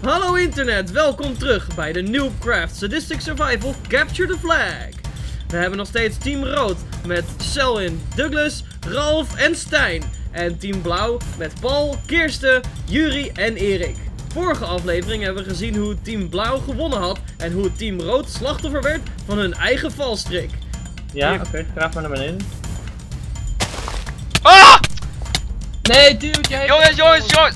Hallo internet, welkom terug bij de Noobcraft Sadistic Survival Capture the Flag. We hebben nog steeds Team Rood met Selwyn, Douglas, Ralf en Stijn. En Team Blauw met Paul, Kirsten, Yuri en Erik. Vorige aflevering hebben we gezien hoe Team Blauw gewonnen had en hoe Team Rood slachtoffer werd van hun eigen valstrik. Ja, oké, graag maar naar beneden. Ah! Nee, dude, jij... Jongens!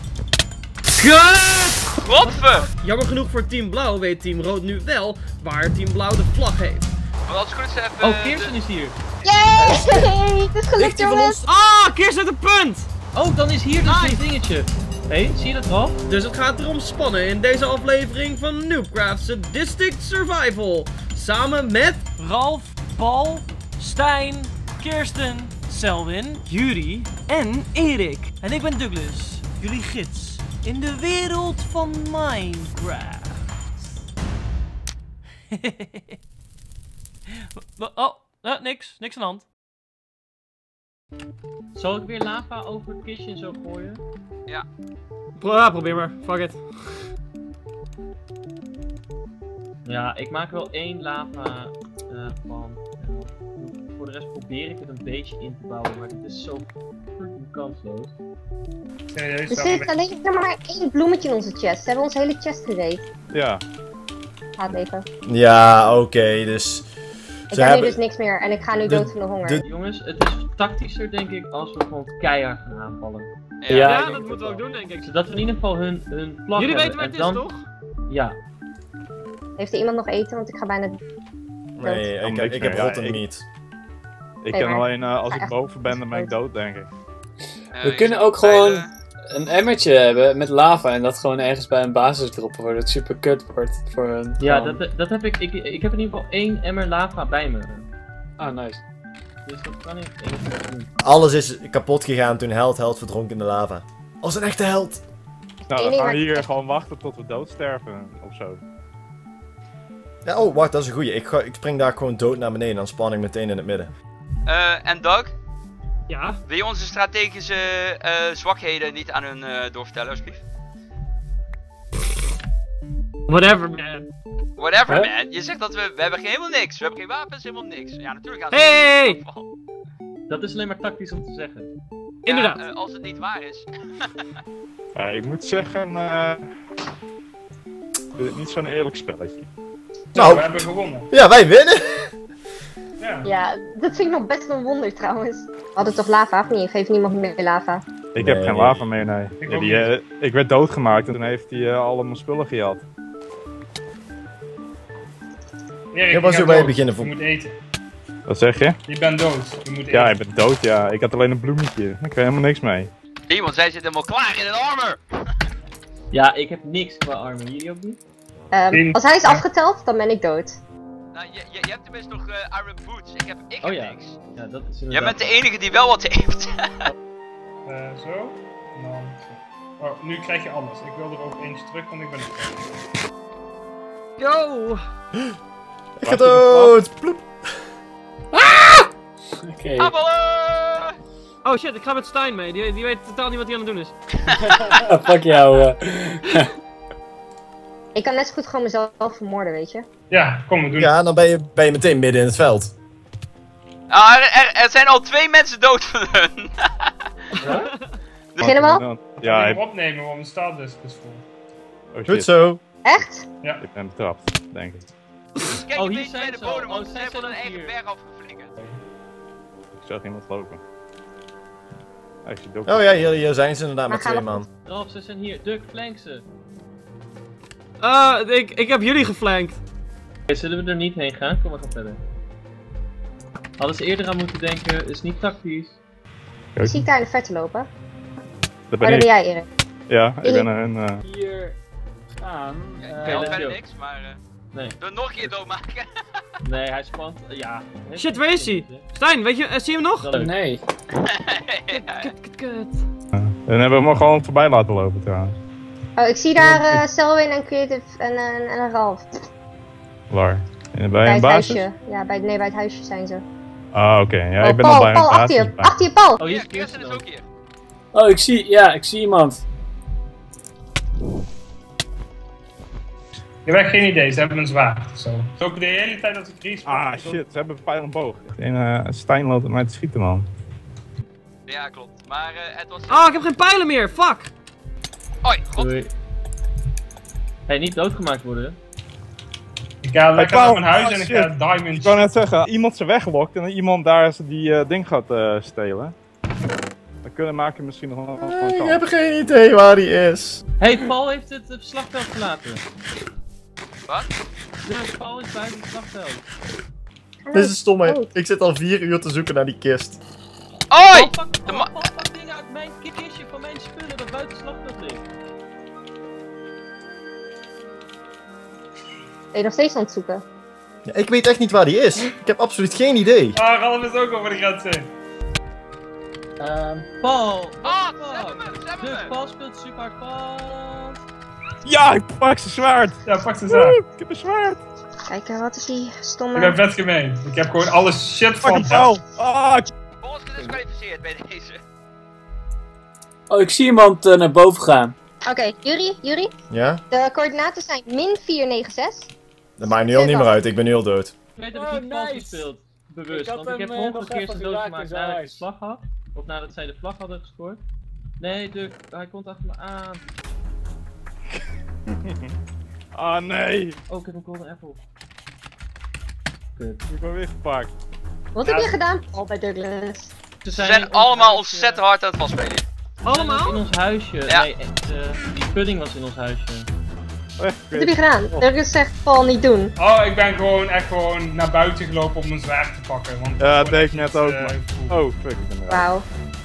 Kut! Godver! Jammer genoeg voor Team Blauw weet Team Rood nu wel waar Team Blauw de vlag heeft. Want als het goed is even... Oh, Kirsten is hier. Yay! Het is gelukt, jongens! Ah, Kirsten een punt! Oh, dan is hier dus een dingetje. Hé, zie je dat al? Dus het gaat erom spannen in deze aflevering van Noobcraft Sadistic Survival. Samen met Ralf, Paul, Stijn, Kirsten, Selwyn, Yuri en Erik. En ik ben Douglas, jullie gids in de wereld van Minecraft. Niks aan de hand. Zal ik weer lava over het kistje en zo gooien? Ja. probeer maar, fuck it. Ja, ik maak wel 1 lava van. Voor de rest probeer ik het een beetje in te bouwen, maar dit is zo freaking kansloos. Er zit alleen nog maar 1 bloemetje in onze chest. Ze hebben onze hele chest gereed. Ja. Gaat even. Ja, oké, dus... Ik heb nu dus niks meer en ik ga nu dood van de honger. Jongens, het is tactischer denk ik als we gewoon keihard gaan aanvallen. Ja, dat moeten we ook doen denk ik. Zodat we in ieder geval hun vlag Jullie weten hebben. waar het is, toch? Ja. Heeft er iemand nog eten? Want ik ga bijna... Nee, ik heb rotten meat. Ik Nee, kan maar- alleen als Ja, ik echt. boven ben, dan ben ik dood, denk ik. We kunnen ook gewoon een emmertje hebben met lava en dat gewoon ergens bij een basis droppen waar het super kut wordt voor een... Ja, gewoon- dat heb ik. Ik heb in ieder geval 1 emmer lava bij me. Ah, nice. Dus dat kan ik even doen. Alles is kapot gegaan toen held verdronk in de lava. Als een echte held! Nou, Eén dan ding gaan we waar ik hier echt- gewoon wachten tot we doodsterven, of zo. Ja, oh, wacht, dat is een goeie. Ik spring daar gewoon dood naar beneden, dan span ik meteen in het midden. En Doug, Ja? wil je onze strategische zwakheden niet aan hun doorvertellen, alsjeblieft? Whatever man. Whatever Huh? man, je zegt dat we hebben helemaal niks. We hebben geen wapens, helemaal niks. Ja, natuurlijk gaan ze... Hey! Dat is alleen maar tactisch om te zeggen. Inderdaad. Ja, als het niet waar is. Ik moet zeggen, dit is niet zo'n eerlijk spelletje. Nou, We hebben gewonnen. ja, wij winnen! Ja. Ja, dat vind ik nog best een wonder trouwens. We hadden toch lava of niet? Of heeft niemand meer lava? Ik heb Nee, geen nee. lava meer, nee. Ik Ja, ook ik werd doodgemaakt en toen heeft hij al mijn spullen gejat. Erik, Ik was je hier gaat bij dood. beginnen Je voor- moet eten. Wat zeg je? Je bent dood. Je moet eten. Ja, ik ben dood, ja. Ik had alleen een bloemetje. Ik kreeg helemaal niks mee. Iemand, zij zit helemaal klaar in een armor. Ja, ik heb niks qua armor. Jullie ook niet? Als hij is afgeteld, dan ben ik dood. Nou, je hebt tenminste nog iron boots. Ik heb Oh ja. niks. Ja, dat is Jij inderdaad... bent de enige die wel wat heeft. Zo. En dan zo. Oh, nu krijg je alles. Ik wil er ook eentje terug, want ik ben er. Yo! Ik ga dood! Ploep. Oké. Aanvallen! Oh shit, ik ga met Stijn mee. Die weet totaal niet wat hij aan het doen is. Fuck jou. Ik kan net zo goed gewoon mezelf vermoorden, weet je. Ja, kom, we doen Ja, dan ben je meteen midden in het veld. Ah, er zijn al 2 mensen dood van hun. Beginnen we al? Ja, het. ik... Opnemen, want mijn staatdisk is vol. Oh Goed shit, zo. Echt? ik ben betrapt, denk ik. Dus kijk Oh, een hier beetje bij zijn de ze bodem, al. want Oh, ze zij zijn van zijn hun eigen hier. berg afgeflikkerd. Ik zag iemand lopen. Ik zie ook. Oh ja, hier zijn ze inderdaad met Maar gaan 2 we man. Ralf, ze zijn hier. Duck, flank ze. Ik heb jullie geflankt. Oké, zullen we er niet heen gaan? Kom, we gaan verder. Hadden ze eerder aan moeten denken, is niet tactisch. Ik zie ik daar in de verte lopen. Dat Oh, ben dat ben ik. jij, Erik. Ja, ik ben een... Hier gaan. Ik let's heb go. verder niks, maar Nee. door nog een keer doodmaken. Nee, hij spant. Ja. Shit, waar is hij? Stijn, weet je, zie je hem nog? Dat leuk. Nee. Kut. En hebben we hem gewoon voorbij laten lopen trouwens. Oh, ik zie daar Selwyn en Creative en Ralf. Waar? Bij Bij een het basis? huisje. Ja, bij het huisje zijn ze. Ah, oké. Ja, Oh, ik ben Paul, al bij een Paul, achter basis. je! Achter je, Paul! Oh, hier Ja, is Kirsten is Kirsten ook hier. Oh, ik zie iemand. Ik heb echt geen idee, ze hebben een zwaard. Zo. Ook de hele tijd dat ik respawn. Ah shit, ze hebben een pijl en boog. Stijn loopt op mij te schieten, man. Ja, klopt. Maar het was... Ah, ik heb geen pijlen meer. Fuck. Oi, god. Doei. Hey, niet doodgemaakt worden. Ik ga lekker naar mijn huis Oh, en ik shit. ga diamonds. Ik wou net zeggen, iemand ze weglokt en iemand daar die ding gaat stelen. Dan kunnen maken misschien nog wel een Ik kans. heb geen idee waar die is. Hey, Paul heeft het slagveld verlaten. Wat? Dus Paul is buiten het slagveld. Dit is stom, hè. Ik zit al 4 uur te zoeken naar die kist. Oi! Paul pakt dingen uit mijn kistje van mijn spullen dat buiten het slagveld ligt. Ben je nog steeds aan het zoeken? Ja, ik weet echt niet waar die is. Ik heb absoluut geen idee. Ah, Ralf is ook over de grens heen. Paul! Ah, ze hebben me, ze hebben Dus me! Paul speelt super hard vast. Ja, ik pak zijn zwaard! Ja, pak ze zo. Ik heb een zwaard! Kijk, wat is die stomme... Ik ben vet gemeen. Ik heb gewoon alle shit van Fucking hell! Ah, Paul is gedisqualificeerd bij deze. Oh, ik zie iemand naar boven gaan. Oké, Yuri, Ja? de coördinaten zijn -496. Dat maakt nu al niet meer uit. Ik ben nu al dood. Ik weet dat ik niet Paul gespeeld. Bewust, want ik heb honderd keer zijn doodgemaakt nadat ik de vlag had. Of nadat zij de vlag hadden gescoord. Nee, hij komt achter me aan. ah nee! Oh, ik heb een golden apple. Kut. Ik ben weer gepakt. Wat heb je gedaan, Paul, bij Douglas? Ze zijn allemaal ontzettend hard aan het vastspelen. Allemaal? In ons huisje. Ja. Nee, die pudding was in ons huisje. Wat heb je gedaan? Douglas zegt Paul niet doen. Oh, ik ben gewoon naar buiten gelopen om mijn zwaard te pakken. Want Ja, dat deed ik net ook. Maar... cool. Oh, fuck, ik ben eruit. Wauw.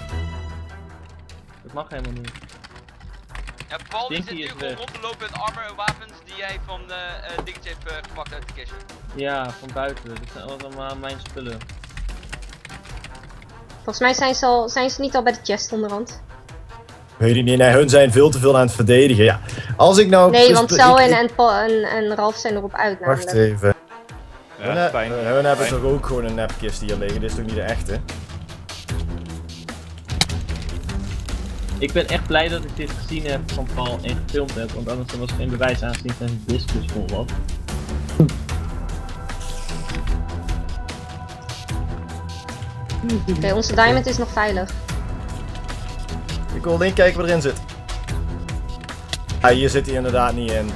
Dat mag helemaal niet. Ja, Paul die Dinky zit nu is gewoon weg. rond te lopen met armor en wapens die jij van Dinky heeft gepakt uit de kistje. Ja, van buiten. Dat zijn allemaal mijn spullen. Volgens mij zijn ze niet al bij de chest onderhand. Weet ik niet. Nee, hun zijn veel te veel aan het verdedigen. Ja. Als ik nou... Nee, want Selwyn en Ralf zijn erop uit namelijk. Wacht even. Ja, Stijn. Hun hebben toch ook gewoon een nepkist hier liggen. Dit is toch niet de echte? Ik ben echt blij dat ik dit gezien heb van Paul en gefilmd heb, want anders was er geen bewijs aangezien zijn discus vol was. Oké, onze diamond is nog veilig. Ik wil alleen kijken wat erin zit. Ah, hier zit hij inderdaad niet in.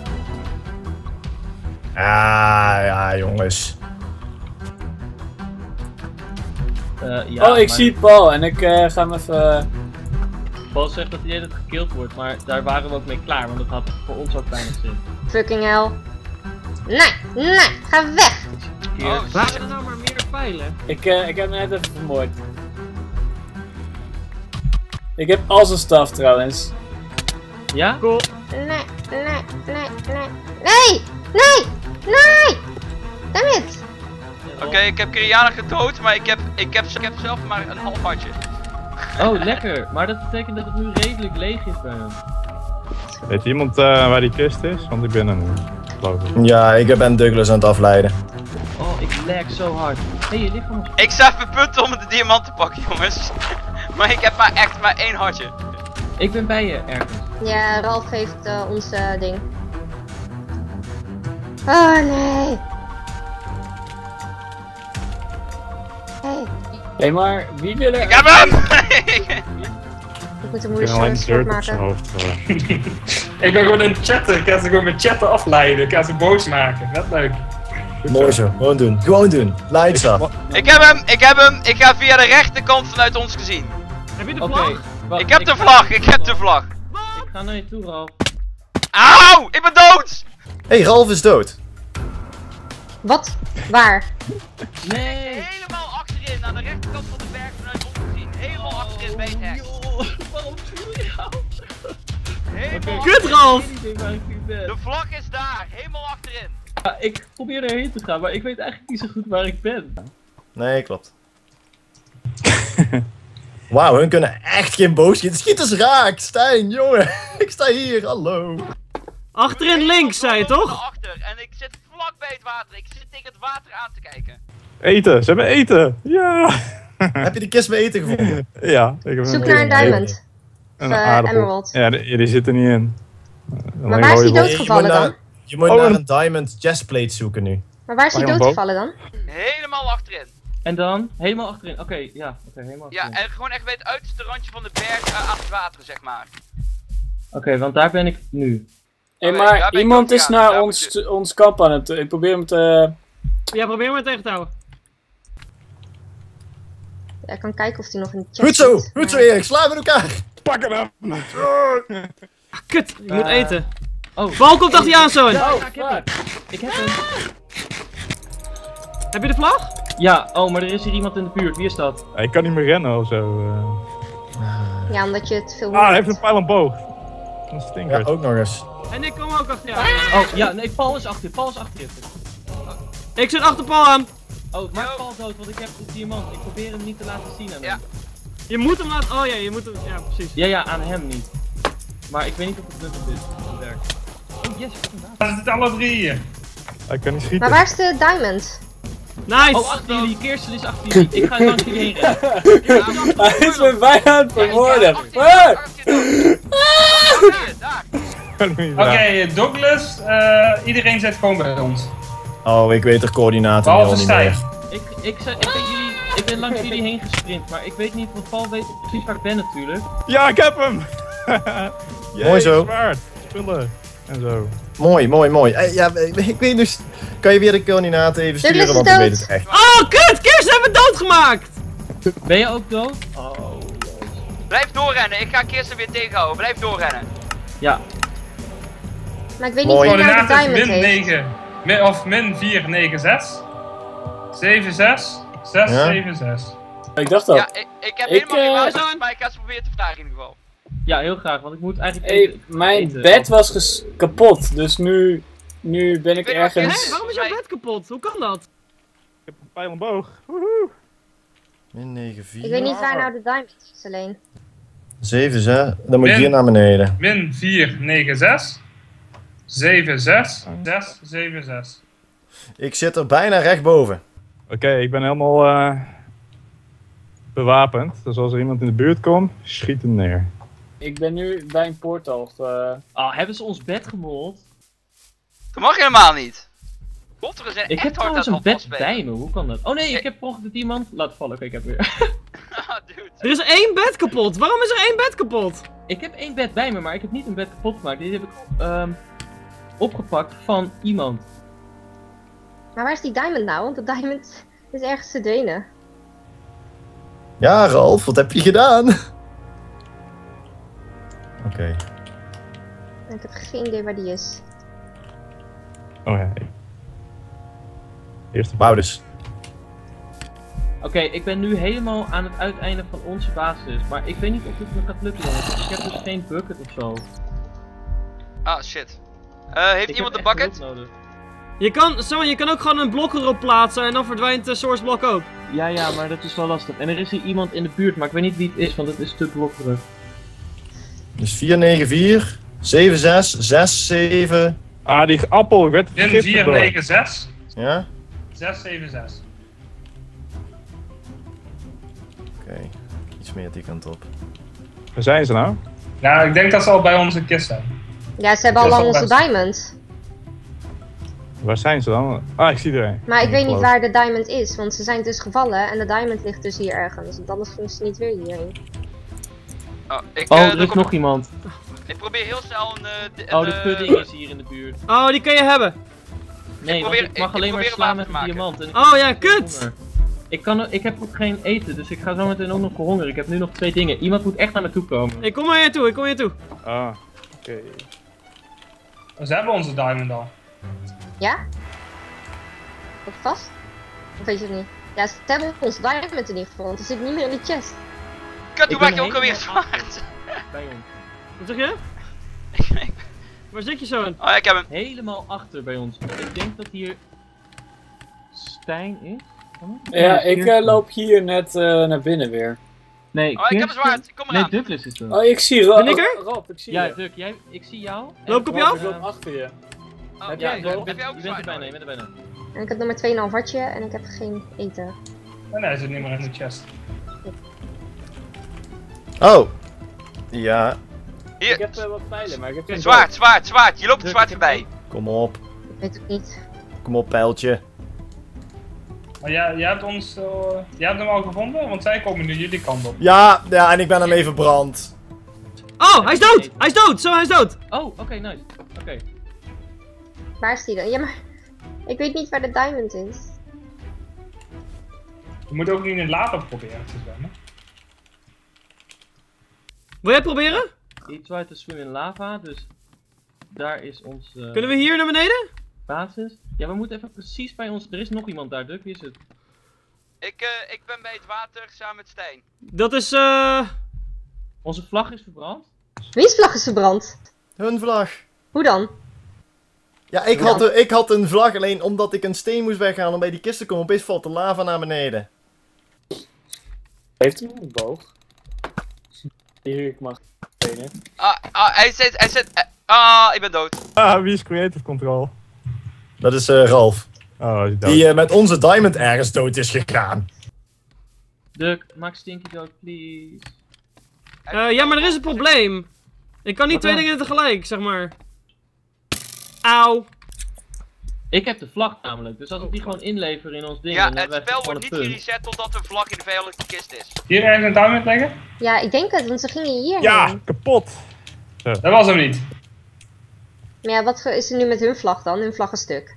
Ah, ja jongens. Ja, Oh, ik maar zie Paul en ik ga hem even... Paul zegt dat hij dat gekillt wordt, maar daar waren we ook mee klaar, want dat had voor ons ook weinig zin. Fucking hell. Nee, ga weg! Oh, Waren er nou maar meer pijlen? Ik heb hem net even vermoord. Ik heb al zijn staf trouwens. Ja? Cool. Nee! Damn it! Oké, ik heb Kiriana gedood, maar ik heb zelf maar een half hartje. Oh, lekker. Maar dat betekent dat het nu redelijk leeg is bij hem. Weet iemand waar die kist is? Want ik ben er nu, geloof ik. Ja, ik ben Douglas aan het afleiden. Oh, ik lag zo hard. Hé, je ligt van ons. Ik sta even punten om de diamant te pakken, jongens. Maar ik heb maar één hartje. Ik ben bij je ergens. Ja, Ralf geeft ons ding. Oh nee! Hey, Hé, maar wie wil er... Ik heb hem! ik moet de Ik moeder ben alleen zo de sport dirt op zijn maken. hoofd geworden. Ik ben gewoon in het chatten. Ik ga ze gewoon met chatten afleiden. Ik ga ze boos maken. Net leuk. Mooi zo. Gewoon doen. Gewoon doen. Lights up. Ik heb hem! Ik ga via de rechterkant vanuit ons gezien. Heb je de Oké. vlag? wacht, Ik heb de ga- vlag, ik heb de vlag. Ik ga naar je toe, Ralf. Auw! Ik ben dood! Hey, Ralf is dood. Wat? Waar? Nee! Helemaal achterin, aan de rechterkant van de berg vanuit ons gezien. Helemaal achterin bij het hek. Waarom viel je nou? Helemaal Kut, Ralf! De vlag is daar, helemaal achterin. Ja, ik probeer erheen te gaan, maar ik weet eigenlijk niet zo goed waar ik ben. Nee, klopt. Wauw, hun kunnen echt geen boos schieten. Schiet eens raak, Stijn, jongen. Ik sta hier, hallo. Achterin links, zei je toch? Achter en ik zit vlak bij het water. Ik zit tegen het water aan te kijken. Eten, ze hebben eten! Ja! Heb je de kist met eten gevonden? Ja, ik heb Zoek naar een diamond. Een Of aardappel. emerald. Ja, die zit er niet in. Maar waar is die Nee, doodgevallen je moet dan? Je moet Oh, naar een- een diamond chestplate zoeken nu. Maar waar is hij Pak hem doodgevallen dan? Helemaal achterin. En dan helemaal achterin. Oké, helemaal Ja, achterin. en gewoon echt bij het uiterste randje van de berg aan het water, zeg maar. Oké, want daar ben ik nu. Hé, Oké, maar daar ben ik iemand ook is gegaan. naar Daar ons kamp aan het... Ik probeer hem te... Ja, probeer maar tegen te houden. Ja, ik kan kijken of hij nog in de chest Goed zo, zit, goed zo maar- Erik, slaan we elkaar. Pak hem! Ah, kut, je moet eten. Oh, Bal komt achter je aan, zoon. ja, ik heb hem. Ik heb hem. Heb je de vlag? Ja, oh, maar er is hier iemand in de buurt. Wie is dat? Ik kan niet meer rennen of zo. Ja, omdat je het veel Hij heeft een pijl en boog. Een stinker. Ja, ook nog eens. En ik kom ook achter je aan. Oh, ja, nee, Paul is achter. Paul is achter je. Ik zit achter Paul aan. Oh, maak Paul dood, want ik heb de diamant. Ik probeer hem niet te laten zien aan hem. Ja. Je moet hem laten... Oh ja, je moet hem... Ja, precies. Ja, aan hem niet. Maar ik weet niet of het nuttig is. Of het werkt. Oh, yes, inderdaad. We zitten alle drie hier. Ik kan niet schieten. Maar waar is de diamond? Nice. Oh, achter jullie. Kirsten is achter jullie. Ik ga langs jullie heen rennen. Hij is me bijna aan het vermoorden. Oké, Douglas, iedereen zit gewoon bij ons. Oh, ik weet de coördinaten Behalve niet meer. Stijn. Ik ben langs jullie heen gesprint, maar ik weet niet, want Paul weet precies waar ik ben natuurlijk. Ja, ik heb hem! Mooi zo. Zwaard, spullen en zo. Mooi. Ja, ik weet dus... Kan je weer de coördinaten even sturen, Douglas want is ik dood. weet het echt. Oh, kut! Kirsten hebben me doodgemaakt! Ben je ook dood? Oh. Blijf doorrennen, ik ga Kirsten weer tegenhouden. Blijf doorrennen. Ja. Maar ik weet niet Mooi. wie daar de Coördinaten is diamond min heeft. 9, of min 4, 9, 6. 7, 6, 6, Ja? 7, 6. Ik dacht al. Ja, ik heb helemaal geen eh, water, maar ik ga ze proberen te vragen in ieder geval. Ja, heel graag, want ik moet eigenlijk Hey, mijn eten. bed was kapot, dus nu ben ik weet ergens... Hé, waarom is jouw bed kapot? Hoe kan dat? Ik heb een pijl en boog. Woehoe. Min 9, 4. Ik weet niet waar nou de diamond is alleen. 7, 6. Dan moet je Min. hier naar beneden. Min 4, 9, 6. 7, 6, 6, 7, 6. Ik zit er bijna rechtboven. Oké, ik ben helemaal bewapend. Dus als er iemand in de buurt komt, schiet hem neer. Ik ben nu bij een poortal. Oh, hebben ze ons bed gemold? Dat mag helemaal niet. Botteren zijn Ik echt heb hard aan trouwens het een bed vastspelen. bij me, hoe kan dat? Oh nee, ik heb per ongeluk iemand laten vallen. Oké, ik heb weer. Ah, dude. Er is 1 bed kapot. Waarom is er 1 bed kapot? Ik heb 1 bed bij me, maar ik heb niet een bed kapot gemaakt. Dit heb ik opgepakt van iemand. Maar waar is die diamond nou? Want de diamond is ergens verdwenen. Ja, Ralf, wat heb je gedaan? Oké. Ik heb geen idee waar die is. Oh ja. Eerste Wauw dus. Oké, ik ben nu helemaal aan het uiteinde van onze basis. Maar ik weet niet of het me gaat lukken, jongens. Ik heb dus geen bucket of zo. Ah, shit. Heeft Ik iemand heb een echt bucket? hulp nodig. Je kan ook gewoon een blok erop plaatsen en dan verdwijnt de source block ook. Ja, maar dat is wel lastig. En er is hier iemand in de buurt, maar ik weet niet wie het is, want het is te blokkerig. Dus 4, 9, 4. 7, 6. 6, 7. Ah, die appel, ik werd Min vergiftigd 4, door. 9, 6. Ja? 6, 7, 6. Oké. Iets meer die kant op. Waar zijn ze nou? Nou, ik denk dat ze al bij onze kist zijn. Ja, ze hebben al Dat is lang wel onze best. diamond. Waar zijn ze dan? Ah, ik zie er een. Maar ik weet niet geloof. waar de diamond is, want ze zijn dus gevallen en de diamond ligt dus hier ergens. Want anders gingen ze niet weer hierheen. Oh, Oh, er dan is kom- nog iemand. Ik probeer heel snel Oh, de pudding is hier in de buurt. Oh, die kan je hebben. Nee, probeer- want ik mag ik alleen maar probeer slaan hem met aan een te diamant. En ik Oh heb ja, geen kut! honger. Ik heb ook geen eten, dus ik ga zo meteen ook nog voor honger. Ik heb nu nog 2 dingen. Iemand moet echt naar me toe komen. Ik kom naar je toe, ik kom naar je toe. Ah, oké. Ze hebben onze diamond al. Ja? Ook vast? Of weet je het niet? Ja, ze hebben onze diamond in ieder geval, want er zit niet meer in de chest. Kut, Ik hoe ben maak je ook alweer helemaal zwaard? Bij ons. Wat zeg je? Waar zit je zo in? Oh ja, ik heb hem. Helemaal achter bij ons. Ik denk dat hier Stijn is. Kan het? Ja, Nee, ik Kirsten. loop hier net naar binnen weer. Nee, Oh, ik heb een Kirsten- zwaard. Kom Nee, eraan. Douglas is er. Oh, ik zie Ben ik er? Rob, ik zie Ja, je. Duk, ik zie jou. Loop ik op je Rob, af? ik loop achter je. Oh, Heb ja, jij- heb Je jij bent ook een er zwaard? bijna, je bent er bijna. En ik heb nog maar 2,5 hartje en ik heb geen eten. En hij zit niet meer in de chest. Oh! Ja. Ik Hier, heb wat pijlen, maar ik heb geen zwaard. Je loopt het zwaard voorbij. Kom op. Ik weet het niet. Kom op, pijltje. Maar jij hebt ons... jij hebt hem al gevonden? Want zij komen nu jullie kant op. Ja, en ik ben hem even verbrand. Oh, hij is dood! Hij is dood! Zo, hij is dood! Oh, oké, nice. Oké. Waar is die dan? Ja, maar... Ik weet niet waar de diamond is. Je moet ook niet in het lava proberen te zwemmen. Wil jij het proberen? He tried to swim in lava, dus daar is ons Kunnen we hier naar beneden? basis. Ja, we moeten even precies bij ons. Er is nog iemand daar, Duck. Wie is het? Ik ben bij het water samen met Stijn. Dat is Onze vlag is verbrand. Wie's vlag is verbrand? Hun vlag. Hoe dan? Ja, ik had een vlag, alleen omdat ik een steen moest weghalen om bij die kist te komen, opeens valt de lava naar beneden. Heeft hij een boog? Hier, ik mag trainen. Hij zit... ik ben dood. Wie is Creative Control? Dat is Ralf. Oh, is dood. Die met onze diamond ergens dood is gegaan. Duck, maak Stinky dood, please. ja, maar er is een probleem. Ik kan niet Wat twee dan? dingen tegelijk, zeg maar. Auw. Ik heb de vlag namelijk, dus als ik die gewoon inlever in ons ding, Ja, dan het hebben wij spel gewoon wordt een niet punt. gereset totdat een vlag in de vijandelijke kist is. Hier ergens een diamond leggen? Ja, ik denk het, want ze gingen hierheen. Ja, kapot. Dat was hem niet. Maar ja, wat is er nu met hun vlag dan? Hun vlag is stuk.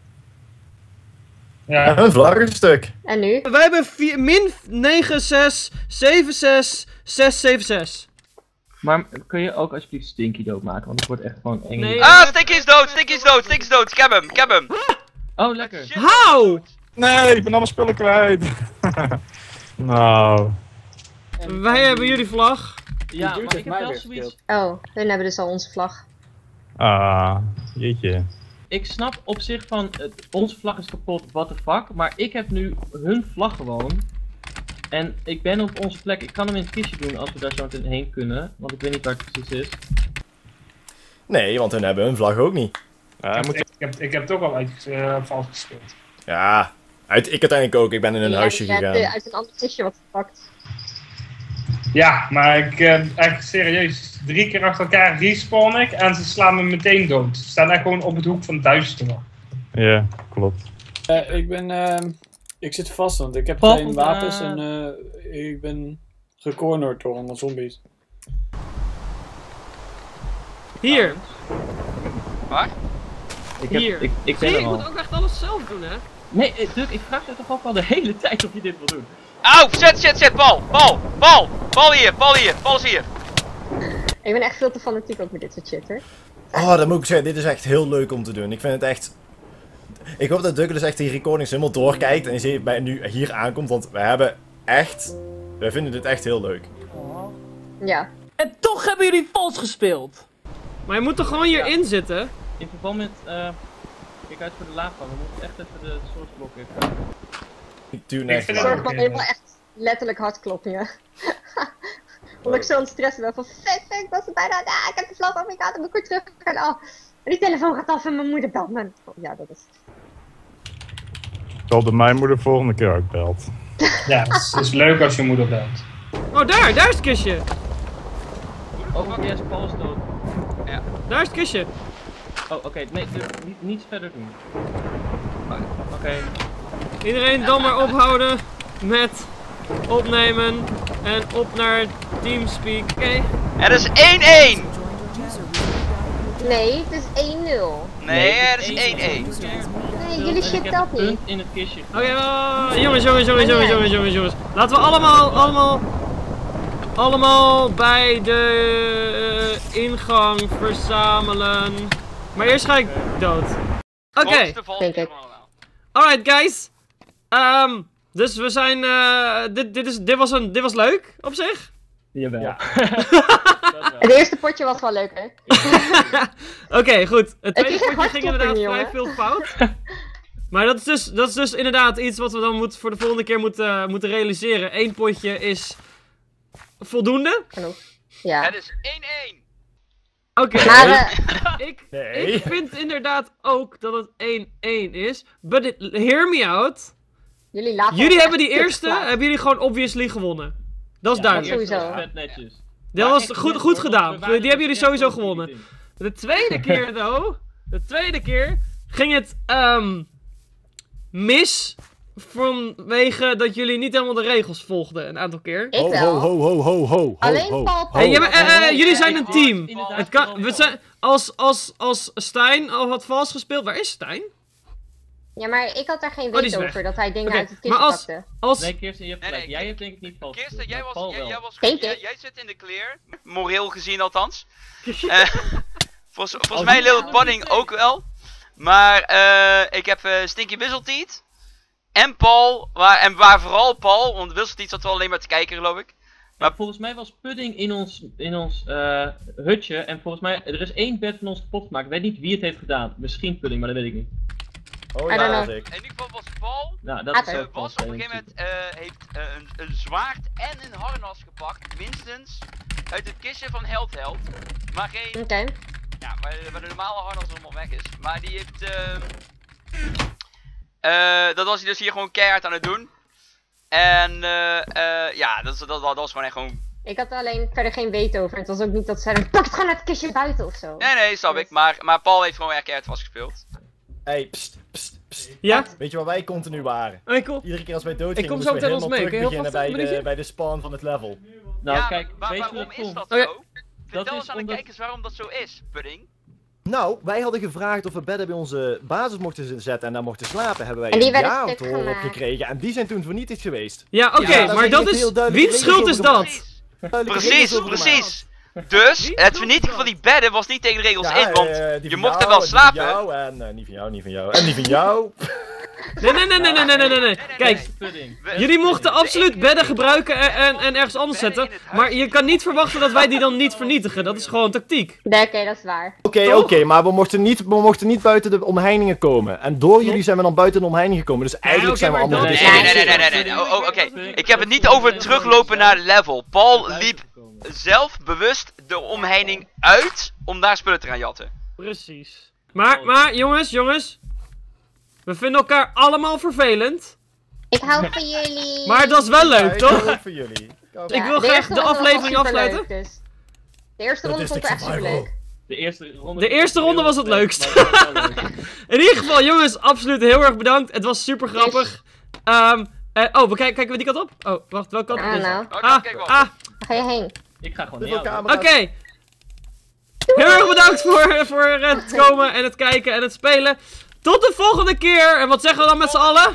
Ja. Hun vlag is stuk. En nu? Wij hebben min 96, 76, 676. Maar kun je ook alsjeblieft Stinky dood maken, want het wordt echt gewoon eng. Nee, Stinky is dood, Stinky is dood, Stinky is dood. Ik heb hem. Oh, lekker. How? Nee, ik ben alle spullen kwijt. Nou. Wij hebben jullie vlag. Ja, dude maar heeft ik heb mij wel weggespeeld. zoiets. Oh, hun hebben dus al onze vlag. Jeetje. Ik snap op zich van, onze vlag is kapot, what the fuck, maar ik heb nu hun vlag gewoon. En ik ben op onze plek, ik kan hem in het kistje doen als we daar zo meteen heen kunnen, want ik weet niet waar het precies is. Nee, want hun hebben hun vlag ook niet. Ik heb het ook al vals gespeeld. Ja, ik uiteindelijk ook. Ik ben in een huisje Je hebt gegaan. uit een ander kistje wat gepakt. Ja, maar ik echt serieus. 3 keer achter elkaar respawn ik en ze slaan me meteen dood. Ze staan echt gewoon op het hoek van het duister. Ja, klopt. Ik zit vast, want ik heb Volgende- geen wapens en ik ben gecornerd door allemaal zombies. Hier. Waar? Hier. Ik ben Zie, er ik al. moet ook echt alles zelf doen, hè? Nee, Duck, ik vraag je toch ook al de hele tijd of je dit wil doen. Auw, zet, bal is hier. Ik ben echt veel te fanatiek ook met dit soort shit, hoor. Oh, dat moet ik zeggen. Dit is echt heel leuk om te doen. Ik vind het echt... Ik hoop dat Douglas echt die recordings helemaal doorkijkt en je bij nu hier aankomt, want wij vinden dit echt heel leuk. Ja. En toch hebben jullie vals gespeeld. Maar je moet toch gewoon hierin zitten? In verband met, kijk uit voor de lava, we moeten echt even de source block even. Ik duw Ik echt vind lang. het Zorg maar helemaal echt letterlijk hartkloppingen. Omdat ik zo aan het stressen ben van fuck, ik was er bijna, ik heb de vlag over, ik had hem ook weer terug. En, oh, en die telefoon gaat af en mijn moeder belt me. Oh, ja, dat is... Ik hoop dat mijn moeder volgende keer ook belt. Ja, het is leuk als je moeder belt. Oh, daar is het kistje. Oh, yes, Paul is dood. Daar is het kistje. Oh, oké, nee, Duck, niets verder doen. Oké. Iedereen dan maar ophouden met opnemen en op naar Teamspeak. Oké. Er is 1-1. Nee, het is 1-0. Nee, er is 1-1. Nee, jullie shit telt niet. Punt in het kistje. Oké, jongens. Laten we allemaal bij de ingang verzamelen. Maar eerst ga ik dood. Oké. Denk ik. Alright guys. Dus we zijn, dit was leuk op zich. Jawel. Ja. Het eerste potje was wel leuk, hè? Oké, goed. Het tweede ging potje hard ging kloppen, inderdaad jongen. vrij veel fout. Maar dat is dus inderdaad iets wat we dan voor de volgende keer moeten realiseren. 1 potje is voldoende. Genoeg. Ja. Het is 1-1. Oké. Maar Ik vind inderdaad ook dat het 1-1 is. But hear me out. Jullie hebben die eerste, hebben jullie gewoon obviously gewonnen. Dat is duidelijk. sowieso. Vet netjes. Dat was goed gedaan. Die hebben jullie sowieso gewonnen. De tweede keer though, De tweede keer ging het mis vanwege dat jullie niet helemaal de regels volgden een aantal keer. Ik wel. Ho. Alleen Paul. Hey, jullie zijn een Ik team. was inderdaad Het kan, vooral we zijn, als Stijn al had vals gespeeld, waar is Stijn? Ja, maar ik had daar geen die is weet weg. over dat hij dingen Oké, uit het kistje maar als- pakte. Nee, Kirsten, je hebt Nee, gelijk. nee, Jij hebt denk ik niet vals. Kirsten, jij Paul wel. Denk ik. jij zit in de clear. Moreel gezien althans. Volgens Als mij ik- Little Pudding ook wel. Maar ik heb Stinky Whistleteeth. En Paul. Waar vooral Paul. Want Whistleteeth zat wel alleen maar te kijken, geloof ik. Maar volgens mij was Pudding in ons hutje. En volgens mij, er is één bed van ons kapot gemaakt. Ik weet niet wie het heeft gedaan. Misschien Pudding, maar dat weet ik niet. Oh I ja, don't dat know. was ik. In ieder geval was Paul. Nou, dat Ah, is ook Was vals. op een gegeven moment heeft een zwaard en een harnas gepakt. Minstens. Uit het kistje van Held. Maar geen. Oké. Ja, waar de normale harnas allemaal weg is. Maar die heeft. Dat was hij dus hier gewoon keihard aan het doen. En ja, dat was gewoon echt gewoon. Ik had er alleen verder geen weet over. Het was ook niet dat ze zeiden, pak het gewoon uit het kistje buiten of zo. Nee, snap ik. Maar Paul heeft gewoon echt keihard vastgespeeld. Hey, pst. Ja? Weet je waar wij continu waren? Oké, cool. Iedere keer als wij dood Ik gingen, kom moesten zo we meteen helemaal ons mee. terug Kun je beginnen alvast een bij de spawn van het level. Nou, ja, kijk, weet je waarom wat is komt? dat Oké. zo? Vertel is eens aan de omdat- kijkers waarom dat zo is, Pudding. Nou, wij hadden gevraagd of we bedden bij onze basis mochten zetten en daar mochten slapen. Hebben wij En die een werden ja stuk te horen op gemaakt. gekregen en die zijn toen vernietigd geweest. Ja, oké, Ja, daar maar zijn dat heel is... duidelijke Wiens regels schuld is over dat? Precies. Dus, het vernietigen van die bedden was niet tegen de regels in, want die je van mocht jou er wel en slapen. Die van jou en niet van jou, niet van jou. En die van jou. Nee. Kijk, Pudding. jullie mochten absoluut bedden gebruiken en ergens anders zetten. Maar je kan niet verwachten dat wij die dan niet vernietigen. Dat is gewoon tactiek. Nee, oké, dat is waar. Oké, maar we mochten niet buiten de omheiningen komen. En door jullie zijn we dan buiten de omheining gekomen. Dus eigenlijk oké, zijn we maar allemaal dat- Nee. Oh, oké. Ik heb het niet over het teruglopen naar level. Paul liep zelf bewust de omheining uit om daar spullen te gaan jatten. Precies. Maar jongens. We vinden elkaar allemaal vervelend. Ik hou van jullie. Maar dat is wel leuk, Ja, toch? leuk voor jullie. Ik wil de graag eerste de ronde was aflevering wel superleuk, afsluiten. dus. De eerste ronde vond ik echt super leuk. De eerste ronde was het leukst. maar dat was wel leuk. In ieder geval, jongens, absoluut heel erg bedankt. Het was super grappig. Kijken we die kant op? Oh, wacht, welke kant op Ah, is het? nou. Kijk wel. Waar ga je heen? Ik ga gewoon Dit niet wil aan. camera's. Oké. Heel erg bedankt voor het komen en het kijken en het spelen. Tot de volgende keer. En wat zeggen we dan met z'n allen?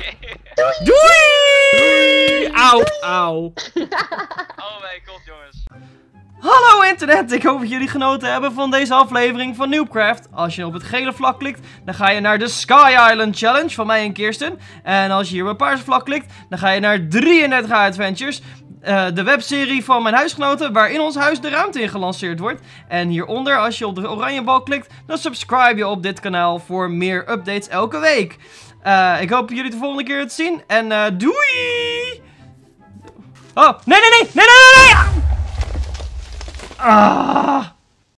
Doei! Auw. Oh mijn god, jongens. Hallo internet, ik hoop dat jullie genoten hebben van deze aflevering van Noobcraft. Als je op het gele vlak klikt, dan ga je naar de Sky Island Challenge van mij en Kirsten. En als je hier op het paarse vlak klikt, dan ga je naar 33 Adventures. De webserie van mijn huisgenoten, waarin ons huis de ruimte in gelanceerd wordt. En hieronder, als je op de oranje bal klikt, dan subscribe je op dit kanaal voor meer updates elke week. Ik hoop jullie de volgende keer te zien. En doei! Oh, nee! Ah!